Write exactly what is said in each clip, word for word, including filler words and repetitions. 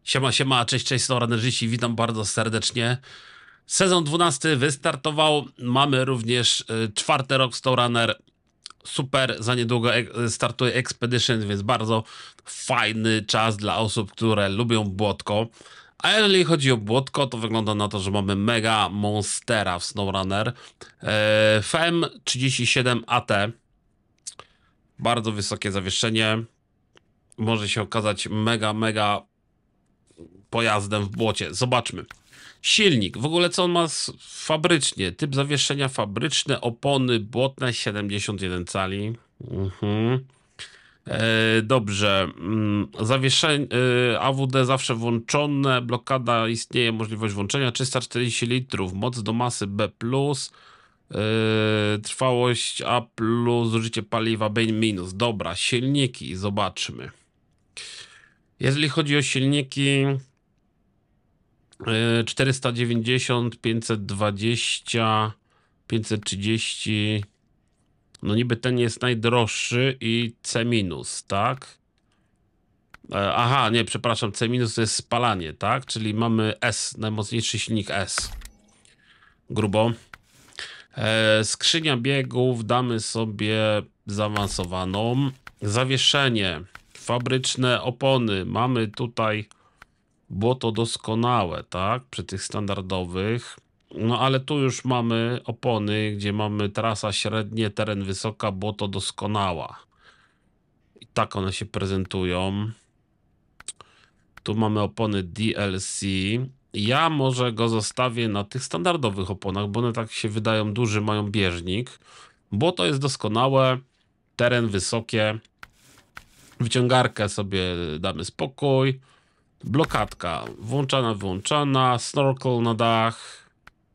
Siema, siema, cześć, cześć, SnowRunnerzyści, witam bardzo serdecznie. Sezon dwunasty wystartował, mamy również y, czwarty rok SnowRunner. Super, za niedługo e startuje Expedition, więc bardzo fajny czas dla osób, które lubią błotko. A jeżeli chodzi o błotko, to wygląda na to, że mamy mega monstera w SnowRunner. E, F E M trzydzieści siedem A T. Bardzo wysokie zawieszenie. Może się okazać mega, mega pojazdem w błocie. Zobaczmy. Silnik. W ogóle co on ma fabrycznie? Typ zawieszenia fabryczne, opony błotne siedemdziesiąt jeden cali. Mhm. E, dobrze. Mm, zawieszenie e, A W D zawsze włączone. Blokada istnieje, możliwość włączenia. trzysta czterdzieści litrów. Moc do masy B plus. E, trwałość A plus. Zużycie paliwa B minus. Dobra. Silniki. Zobaczmy. Jeżeli chodzi o silniki, czterysta dziewięćdziesiąt, pięćset dwadzieścia, pięćset trzydzieści. No niby ten jest najdroższy i C minus, tak? Aha, nie, przepraszam, C minus to jest spalanie, tak? Czyli mamy S, najmocniejszy silnik S. Grubo. E, skrzynia biegów damy sobie zaawansowaną. Zawieszenie, fabryczne opony. Mamy tutaj błoto doskonałe, tak? Przy tych standardowych. No ale tu już mamy opony, gdzie mamy trasa średnie, teren wysoka, błoto doskonała. I tak one się prezentują. Tu mamy opony D L C. Ja może go zostawię na tych standardowych oponach, bo one tak się wydają duży, mają bieżnik. Błoto jest doskonałe, teren wysokie. Wyciągarkę sobie damy spokój. Blokadka włączana, wyłączana. Snorkel na dach.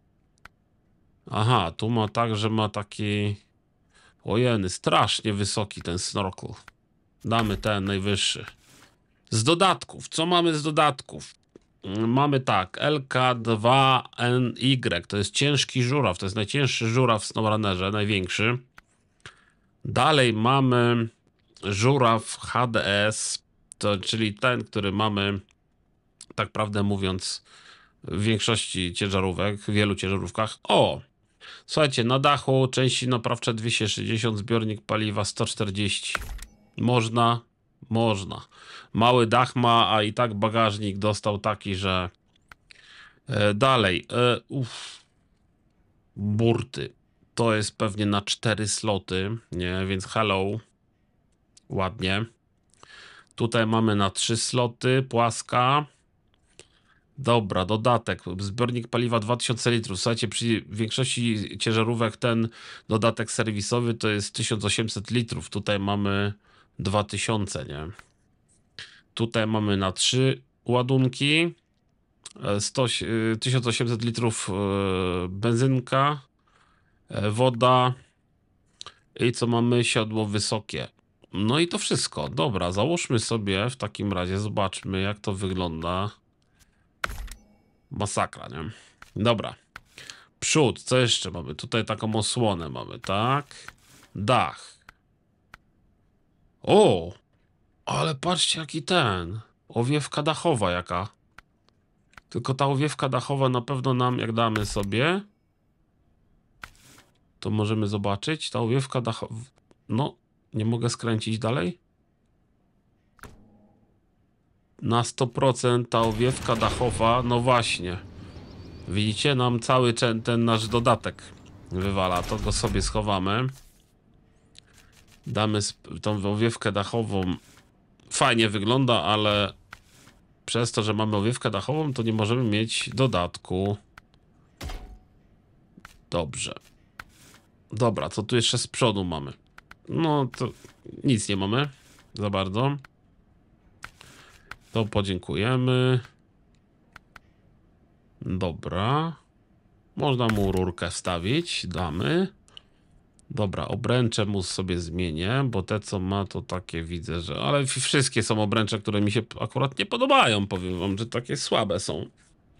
Aha, tu ma tak, że ma taki... Ojeny, strasznie wysoki ten snorkel. Damy ten najwyższy. Z dodatków. Co mamy z dodatków? Mamy tak. L K dwa N Y. To jest ciężki żuraw. To jest najcięższy żuraw w SnowRunnerze. Największy. Dalej mamy żuraw H D S. To, czyli ten, który mamy, tak prawdę mówiąc, w większości ciężarówek, w wielu ciężarówkach. O! Słuchajcie, na dachu części naprawcze dwieście sześćdziesiąt, zbiornik paliwa sto czterdzieści. Można, można. Mały dach ma, a i tak bagażnik dostał taki, że... E, dalej. E, uff. Burty. To jest pewnie na cztery sloty, nie? Więc hello. Ładnie. Tutaj mamy na trzy sloty, płaska. Dobra, dodatek. Zbiornik paliwa dwa tysiące litrów. Słuchajcie, przy większości ciężarówek ten dodatek serwisowy to jest tysiąc osiemset litrów. Tutaj mamy dwa tysiące, nie? Tutaj mamy na trzy ładunki. sto, tysiąc osiemset litrów benzynka, woda i co mamy? Siodło wysokie. No i to wszystko. Dobra, załóżmy sobie w takim razie, zobaczmy jak to wygląda. Masakra, nie? Dobra. Przód, co jeszcze mamy? Tutaj taką osłonę mamy, tak? Dach. O! Ale patrzcie jaki ten. Owiewka dachowa jaka. Tylko ta owiewka dachowa na pewno nam, jak damy sobie, to możemy zobaczyć. Ta owiewka dachowa... No, nie mogę skręcić dalej. Na sto procent ta owiewka dachowa, no właśnie. Widzicie, nam cały ten, ten nasz dodatek wywala. To go sobie schowamy. Damy tą owiewkę dachową. Fajnie wygląda, ale przez to, że mamy owiewkę dachową, to nie możemy mieć dodatku. Dobrze. Dobra, co tu jeszcze z przodu mamy? No to nic nie mamy za bardzo. To podziękujemy. Dobra. Można mu rurkę wstawić. Damy. Dobra, obręcze mu sobie zmienię, bo te co ma to takie widzę, że... Ale wszystkie są obręcze, które mi się akurat nie podobają. Powiem wam, że takie słabe są.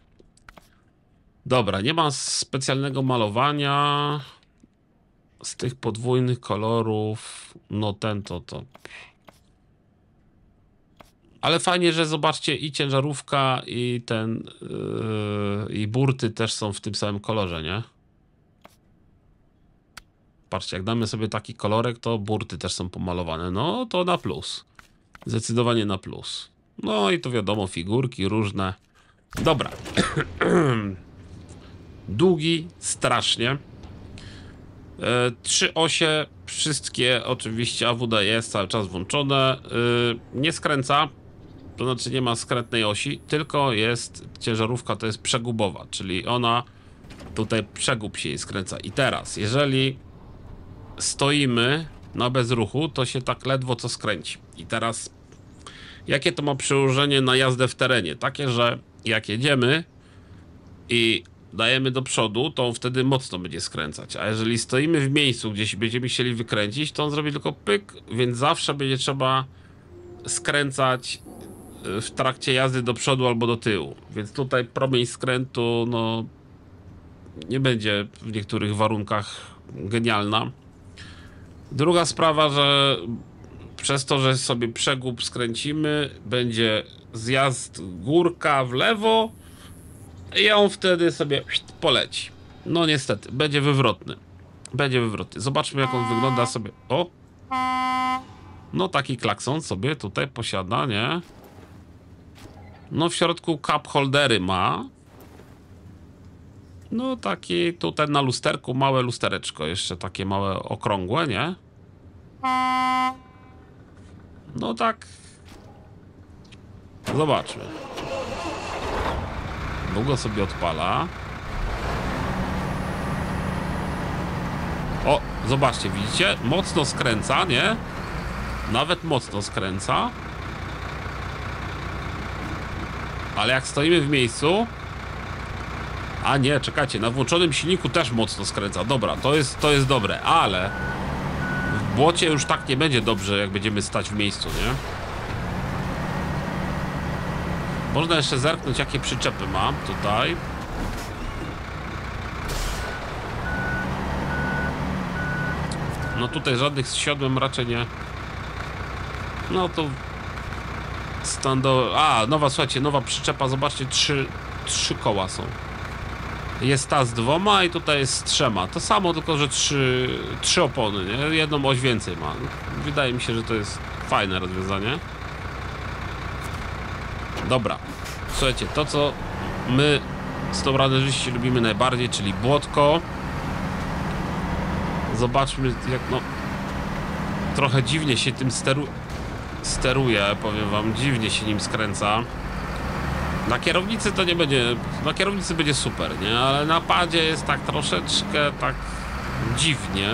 Dobra, nie ma specjalnego malowania. Z tych podwójnych kolorów, no ten to to. Ale fajnie, że zobaczcie, i ciężarówka, i ten, yy, i burty też są w tym samym kolorze, nie? Patrzcie, jak damy sobie taki kolorek, to burty też są pomalowane. No, to na plus. Zdecydowanie na plus. No i to wiadomo, figurki różne. Dobra. Długi, strasznie. E, trzy osie, wszystkie oczywiście A W D jest cały czas włączone. E, nie skręca, to znaczy nie ma skrętnej osi, tylko jest ciężarówka, to jest przegubowa, czyli ona tutaj przegub się jej skręca. I teraz, jeżeli stoimy na bezruchu, to się tak ledwo co skręci. I teraz, jakie to ma przełożenie na jazdę w terenie? Takie, że jak jedziemy i dajemy do przodu, to on wtedy mocno będzie skręcać. A jeżeli stoimy w miejscu, gdzieś będziemy chcieli wykręcić, to on zrobi tylko pyk, więc zawsze będzie trzeba skręcać w trakcie jazdy do przodu albo do tyłu. Więc tutaj promień skrętu, no, nie będzie w niektórych warunkach genialna. Druga sprawa, że przez to, że sobie przegub skręcimy, będzie zjazd górka w lewo i on wtedy sobie poleci. No niestety, będzie wywrotny. Będzie wywrotny. Zobaczmy, jak on wygląda sobie. O! No taki klakson sobie tutaj posiada, nie? No w środku cup holdery ma. No taki tutaj na lusterku małe lustereczko, jeszcze takie małe okrągłe, nie? No tak. Zobaczmy. Długo sobie odpala. O, zobaczcie, widzicie? Mocno skręca, nie? Nawet mocno skręca. Ale jak stoimy w miejscu... A nie, czekajcie, na włączonym silniku też mocno skręca. Dobra, to jest, to jest dobre, ale... W błocie już tak nie będzie dobrze, jak będziemy stać w miejscu, nie? Można jeszcze zerknąć, jakie przyczepy ma tutaj. No tutaj żadnych z siodłem raczej nie. No to... Standard... A, nowa, słuchajcie, nowa przyczepa, zobaczcie, trzy, trzy koła są. Jest ta z dwoma i tutaj jest z trzema. To samo, tylko że trzy, trzy opony, nie? Jedną oś więcej ma. Wydaje mi się, że to jest fajne rozwiązanie. Dobra. Słuchajcie, to co my z tą radarzyści lubimy najbardziej, czyli błotko. Zobaczmy, jak no... Trochę dziwnie się tym steru... steruje, powiem wam. Dziwnie się nim skręca. Na kierownicy to nie będzie, na kierownicy będzie super, nie? Ale na padzie jest tak troszeczkę tak dziwnie.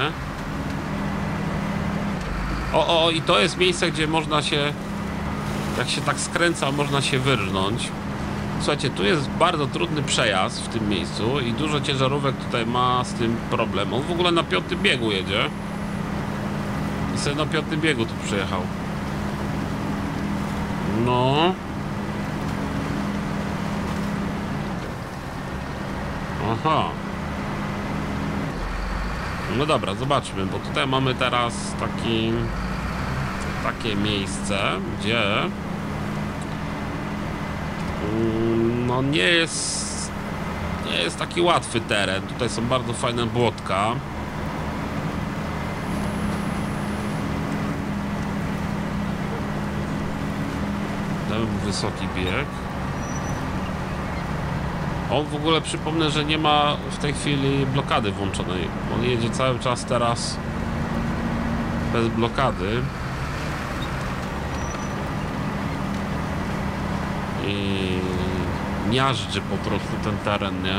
O, o, i to jest miejsce, gdzie można się, jak się tak skręca, można się wyrżnąć. Słuchajcie, tu jest bardzo trudny przejazd w tym miejscu i dużo ciężarówek tutaj ma z tym problem. On w ogóle na piątym biegu jedzie. I sobie na piątym biegu tu przyjechał. No... Aha. No dobra, zobaczmy, bo tutaj mamy teraz taki takie miejsce, gdzie no nie jest nie jest taki łatwy teren. Tutaj są bardzo fajne błotka. Damy mu wysoki bieg. On w ogóle, przypomnę, że nie ma w tej chwili blokady włączonej. On jedzie cały czas teraz bez blokady. I miażdży po prostu ten teren, nie?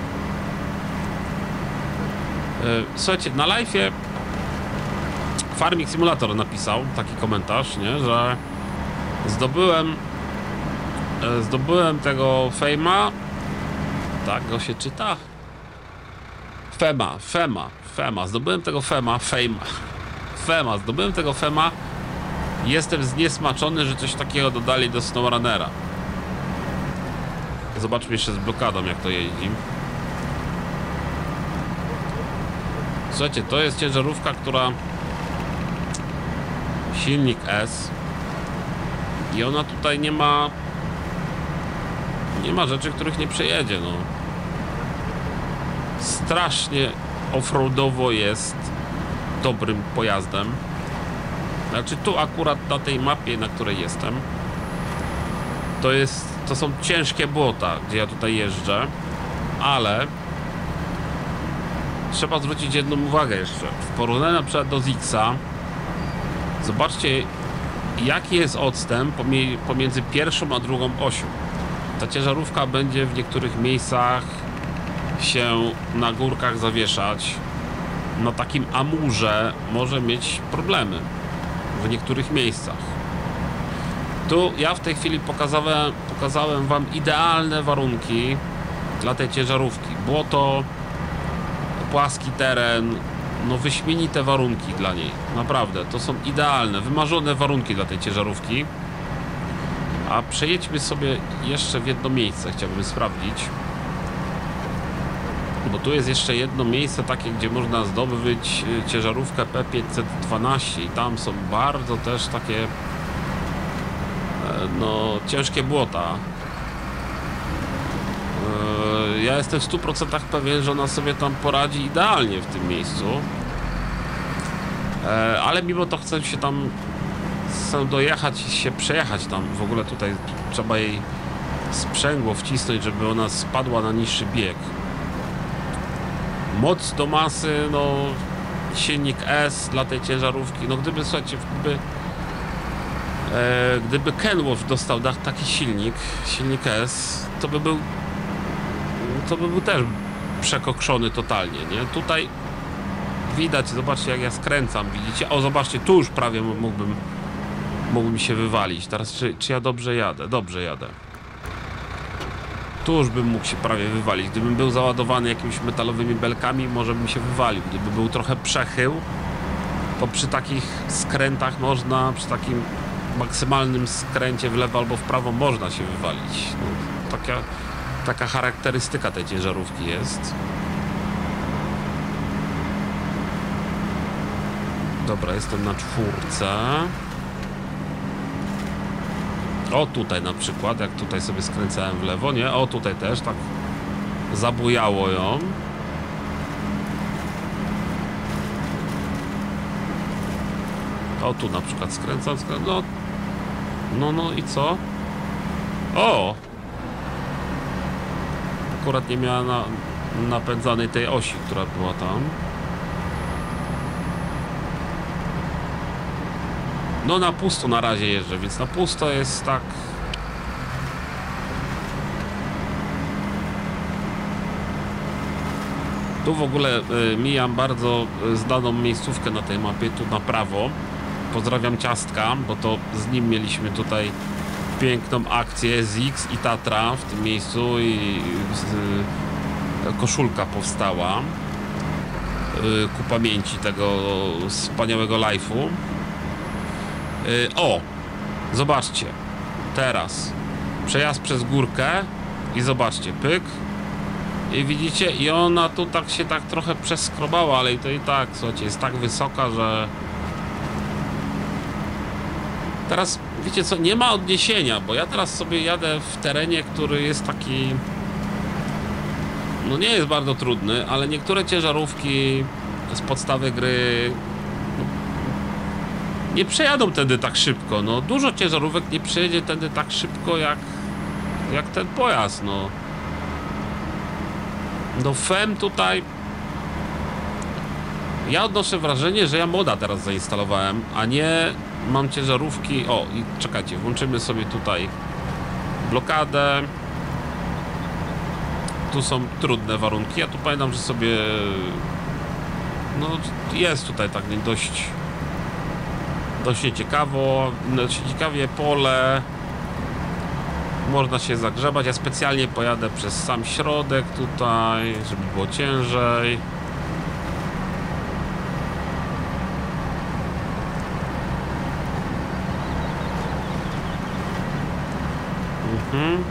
Słuchajcie, na live'ie Farming Simulator napisał taki komentarz, nie? Że zdobyłem zdobyłem tego Fejma. Tak go się czyta? Fema, Fema, Fema. Zdobyłem tego Fema, Fejma. Fema, zdobyłem tego Fema. Jestem zniesmaczony, że coś takiego dodali do SnowRunnera. Zobaczmy jeszcze z blokadą, jak to jeździ. Słuchajcie, to jest ciężarówka, która... Silnik S. I ona tutaj nie ma... Nie ma rzeczy, których nie przejedzie, no. Strasznie offroadowo jest dobrym pojazdem. Znaczy tu akurat na tej mapie, na której jestem, to jest, to są ciężkie błota, gdzie ja tutaj jeżdżę, ale trzeba zwrócić jedną uwagę jeszcze. W porównaniu na przykład do Zixa, zobaczcie, jaki jest odstęp pomiędzy pierwszą a drugą osią. Ta ciężarówka będzie w niektórych miejscach się na górkach zawieszać. Na takim amurze może mieć problemy w niektórych miejscach. Tu ja w tej chwili pokazałem, pokazałem wam idealne warunki dla tej ciężarówki. Błoto, płaski teren, no wyśmienite warunki dla niej. Naprawdę, to są idealne, wymarzone warunki dla tej ciężarówki. A przejedźmy sobie jeszcze w jedno miejsce, chciałbym sprawdzić. Bo tu jest jeszcze jedno miejsce takie, gdzie można zdobyć ciężarówkę P pięćset dwanaście i tam są bardzo też takie no ciężkie błota. Ja jestem w stu procentach pewien, że ona sobie tam poradzi idealnie w tym miejscu. Ale mimo to chcę się tam chcę dojechać i się przejechać tam. W ogóle tutaj trzeba jej sprzęgło wcisnąć, żeby ona spadła na niższy bieg. Moc do masy, no silnik S dla tej ciężarówki. No gdyby, słuchajcie, gdyby e, gdyby Kenworth dostał taki silnik, silnik S, to by był to by był też przekokszony totalnie, nie? Tutaj widać, zobaczcie jak ja skręcam, widzicie? O, zobaczcie, tu już prawie mógłbym mógłbym się wywalić. Teraz czy, czy ja dobrze jadę? Dobrze jadę. Tu już bym mógł się prawie wywalić. Gdybym był załadowany jakimiś metalowymi belkami, może bym się wywalił. Gdyby był trochę przechył, to przy takich skrętach można, przy takim maksymalnym skręcie w lewo albo w prawo można się wywalić. No, taka, taka charakterystyka tej ciężarówki jest. Dobra, jestem na czwórce. O, tutaj na przykład, jak tutaj sobie skręcałem w lewo, nie? O, tutaj też tak zabujało ją. O, tu na przykład skręcam, skręcam, no, no, no i co? O! Akurat nie miała na, napędzanej tej osi, która była tam. No na pusto na razie jeżdżę, więc na pusto jest tak... Tu w ogóle y, mijam bardzo znaną miejscówkę na tej mapie, tu na prawo. Pozdrawiam Ciastka, bo to z nim mieliśmy tutaj piękną akcję z X i Tatra w tym miejscu i y, koszulka powstała y, ku pamięci tego wspaniałego live'u. O, zobaczcie, teraz przejazd przez górkę i zobaczcie, pyk i widzicie, i ona tu tak się tak trochę przeskrobała, ale i to i tak, słuchajcie, jest tak wysoka, że teraz, wiecie co, nie ma odniesienia, bo ja teraz sobie jadę w terenie, który jest taki, no nie jest bardzo trudny, ale niektóre ciężarówki z podstawy gry nie przejadą tędy tak szybko, no dużo ciężarówek nie przejedzie tędy tak szybko jak jak ten pojazd, no no F E M tutaj ja odnoszę wrażenie, że ja moda teraz zainstalowałem, a nie mam ciężarówki. O, i czekajcie, włączymy sobie tutaj blokadę. Tu są trudne warunki, ja tu pamiętam, że sobie no jest tutaj tak nie dość dość nieciekawo, dość ciekawie pole, można się zagrzebać. Ja specjalnie pojadę przez sam środek tutaj, żeby było ciężej. Mhm.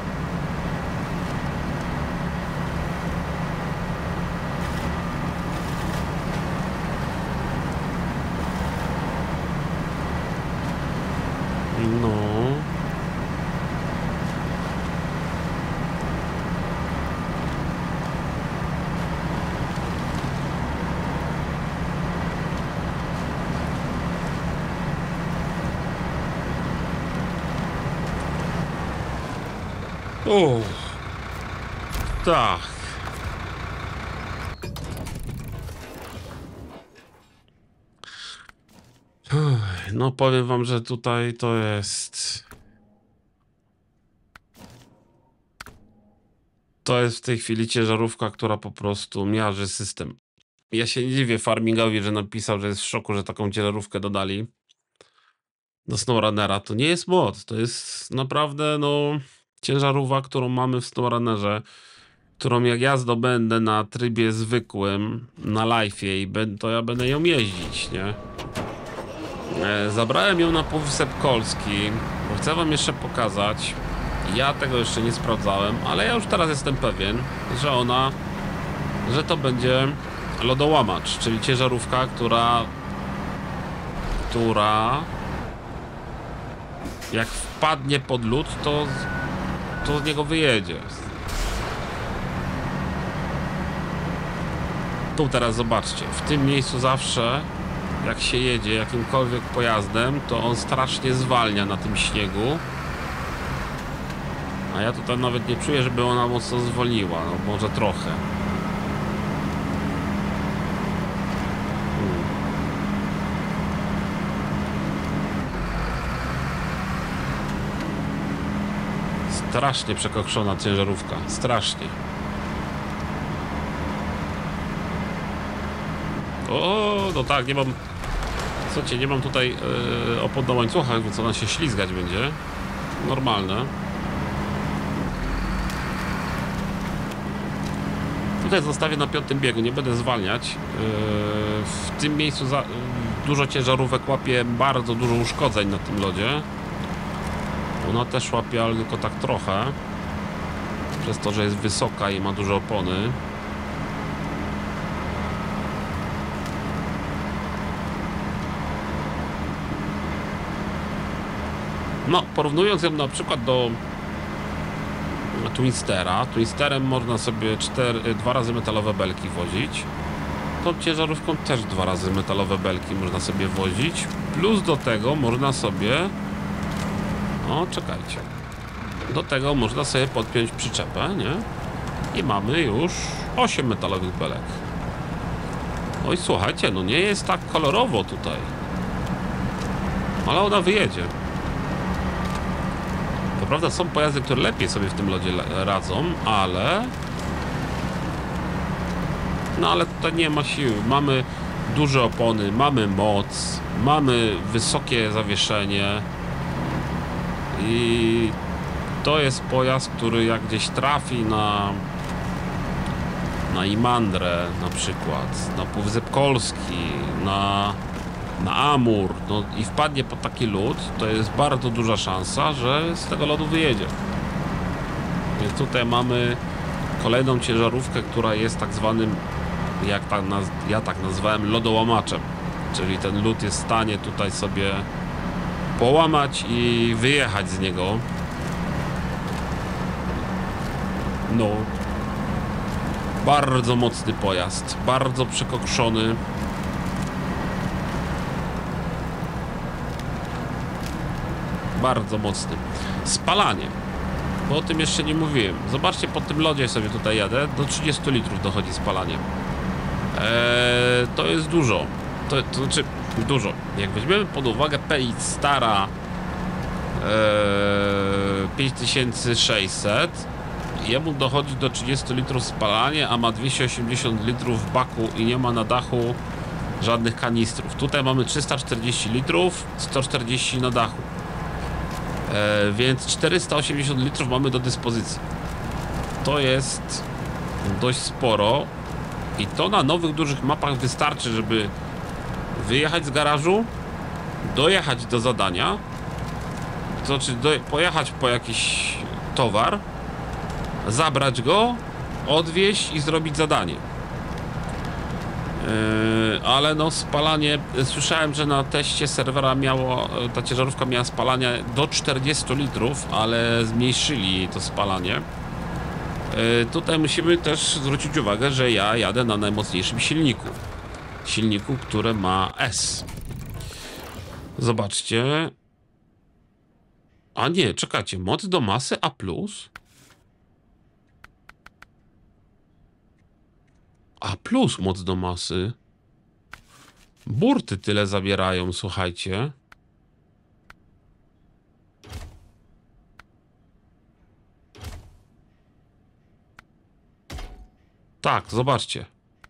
No. O, tak. No powiem wam, że tutaj to jest... To jest w tej chwili ciężarówka, która po prostu miaży system. Ja się nie dziwię farmingowi, że napisał, że jest w szoku, że taką ciężarówkę dodali do SnowRunnera. To nie jest mod, to jest naprawdę no ciężarówka, którą mamy w SnowRunnerze, którą jak ja zdobędę na trybie zwykłym, na live'ie i to ja będę ją jeździć, nie? E, zabrałem ją na Półwysep Kolski, bo chcę wam jeszcze pokazać. Ja tego jeszcze nie sprawdzałem, ale ja już teraz jestem pewien, że ona, że to będzie lodołamacz, czyli ciężarówka, która która jak wpadnie pod lód, to, to z niego wyjedzie. Tu teraz zobaczcie, w tym miejscu zawsze jak się jedzie jakimkolwiek pojazdem, to on strasznie zwalnia na tym śniegu. A ja tutaj nawet nie czuję, żeby ona mocno zwolniła, no może trochę. Hmm. Strasznie przekokszona ciężarówka, strasznie. O, no tak, nie mam... Słuchajcie, nie mam tutaj yy, opon na łańcuchach, więc ona się ślizgać będzie. Normalne. Tutaj zostawię na piątym biegu, nie będę zwalniać. Yy, w tym miejscu za, yy, dużo ciężarówek łapie bardzo dużo uszkodzeń na tym lodzie. Ona też łapie, ale tylko tak trochę. Przez to, że jest wysoka i ma duże opony. No, porównując ją na przykład do Twinstera. Twinsterem można sobie cztery, dwa razy metalowe belki wozić. Tą ciężarówką też dwa razy metalowe belki można sobie wozić. Plus do tego można sobie... O, czekajcie. Do tego można sobie podpiąć przyczepę, nie? I mamy już osiem metalowych belek. No i słuchajcie, no nie jest tak kolorowo tutaj. Ale ona wyjedzie. To prawda, są pojazdy, które lepiej sobie w tym lodzie radzą, ale... No ale tutaj nie ma siły. Mamy duże opony, mamy moc, mamy wysokie zawieszenie. I to jest pojazd, który jak gdzieś trafi na... na Imandrę na przykład, na Półwysep Kolski, na... na Amur, no i wpadnie pod taki lód, to jest bardzo duża szansa, że z tego lodu wyjedzie. Więc tutaj mamy kolejną ciężarówkę, która jest tak zwanym, jak tak naz ja tak nazwałem, lodołamaczem. Czyli ten lód jest w stanie tutaj sobie połamać i wyjechać z niego. No. Bardzo mocny pojazd, bardzo przekokszony. Bardzo mocny. Spalanie. Bo o tym jeszcze nie mówiłem. Zobaczcie, po tym lodzie sobie tutaj jadę. Do trzydziestu litrów dochodzi spalanie. Eee, to jest dużo. To, to znaczy dużo. Jak weźmiemy pod uwagę P I stara eee, pięć tysięcy sześćset, jemu dochodzi do trzydziestu litrów spalanie, a ma dwieście osiemdziesiąt litrów w baku i nie ma na dachu żadnych kanistrów. Tutaj mamy trzysta czterdzieści litrów, sto czterdzieści na dachu. E, więc czterysta osiemdziesiąt litrów mamy do dyspozycji. To jest dość sporo i to na nowych, dużych mapach wystarczy, żeby wyjechać z garażu, dojechać do zadania, to znaczy do, pojechać po jakiś towar, zabrać go, odwieźć i zrobić zadanie. Yy, ale no spalanie, słyszałem, że na teście serwera miało, ta ciężarówka miała spalanie do czterdziestu litrów, ale zmniejszyli jej to spalanie. Yy, tutaj musimy też zwrócić uwagę, że ja jadę na najmocniejszym silniku. Silniku, które ma S. Zobaczcie. A nie, czekajcie, moc do masy A plus? A plus moc do masy. Burty tyle zabierają, słuchajcie. Tak, zobaczcie.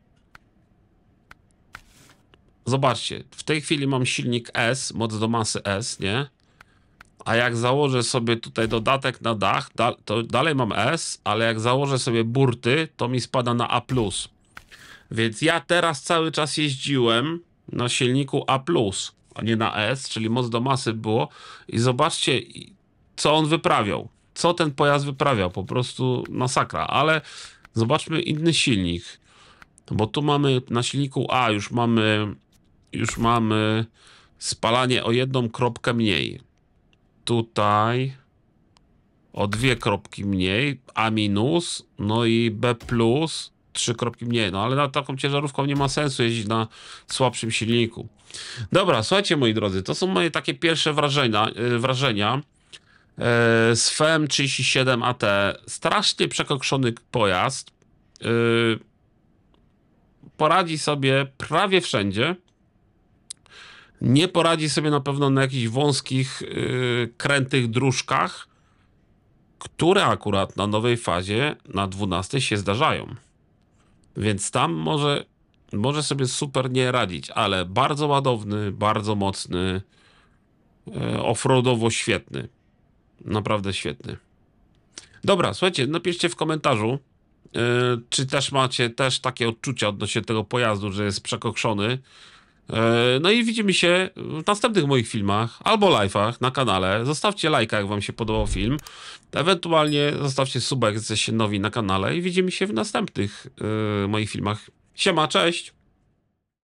Zobaczcie, w tej chwili mam silnik S, moc do masy S, nie? A jak założę sobie tutaj dodatek na dach, da to dalej mam S, ale jak założę sobie burty, to mi spada na A plus. Więc ja teraz cały czas jeździłem na silniku A plus, a nie na S, czyli moc do masy było. I zobaczcie, co on wyprawiał. Co ten pojazd wyprawiał. Po prostu masakra. Ale zobaczmy inny silnik. Bo tu mamy na silniku A już mamy już mamy spalanie o jedną kropkę mniej. Tutaj o dwie kropki mniej, A minus, no i B plus, trzy kropki mniej. No ale na taką ciężarówką nie ma sensu jeździć na słabszym silniku. Dobra, słuchajcie moi drodzy, to są moje takie pierwsze wrażenia, yy, wrażenia yy, z F E M trzydzieści siedem A T. Strasznie przekokszony pojazd. Yy, poradzi sobie prawie wszędzie. Nie poradzi sobie na pewno na jakichś wąskich, yy, krętych dróżkach, które akurat na nowej fazie, na dwunastej się zdarzają. Więc tam może, może sobie super nie radzić, ale bardzo ładowny, bardzo mocny, yy, offroadowo świetny. Naprawdę świetny. Dobra, słuchajcie, napiszcie w komentarzu, yy, czy też macie też takie odczucia odnośnie tego pojazdu, że jest przekokszony. No i widzimy się w następnych moich filmach albo live'ach na kanale. Zostawcie lajka, jak wam się podobał film. Ewentualnie zostawcie suba, jak jesteście nowi na kanale i widzimy się w następnych yy, moich filmach. Siema, cześć!